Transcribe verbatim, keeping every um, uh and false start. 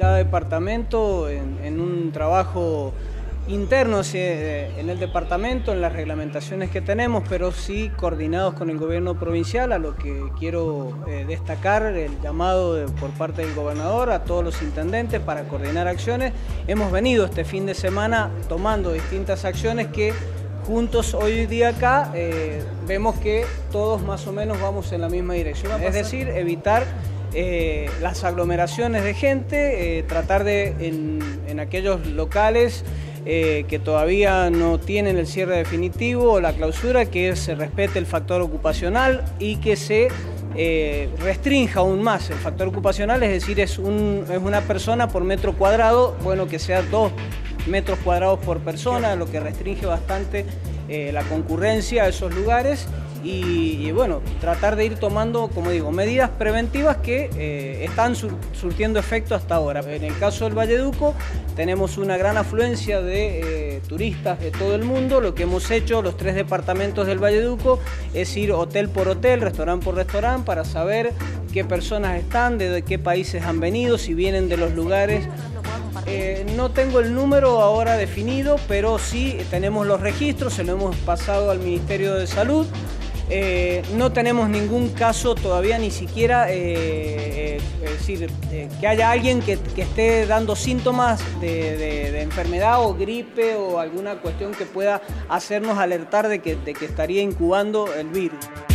cada departamento en, en un trabajo interno en el departamento, en las reglamentaciones que tenemos, pero sí coordinados con el gobierno provincial, a lo que quiero eh, destacar el llamado de, por parte del gobernador a todos los intendentes para coordinar acciones. Hemos venido este fin de semana tomando distintas acciones que juntos hoy día acá eh, vemos que todos más o menos vamos en la misma dirección, es decir, evitar eh, las aglomeraciones de gente, eh, tratar de en, en aquellos locales Eh, que todavía no tienen el cierre definitivo o la clausura, que se respete el factor ocupacional y que se eh, restrinja aún más el factor ocupacional, es decir, es, un, es una persona por metro cuadrado, bueno, que sea dos metros cuadrados por persona, lo que restringe bastante eh, la concurrencia a esos lugares. Y, y bueno, tratar de ir tomando, como digo, medidas preventivas que eh, están sur surtiendo efecto hasta ahora. En el caso del Valleduco tenemos una gran afluencia de eh, turistas de todo el mundo. Lo que hemos hecho los tres departamentos del Valleduco es ir hotel por hotel, restaurante por restaurante, para saber qué personas están, de qué países han venido, si vienen de los lugares. Eh, no tengo el número ahora definido, pero sí tenemos los registros, se lo hemos pasado al Ministerio de Salud. Eh, no tenemos ningún caso todavía, ni siquiera eh, eh, es decir, eh, que haya alguien que, que esté dando síntomas de, de, de enfermedad o gripe o alguna cuestión que pueda hacernos alertar de que, de que estaría incubando el virus.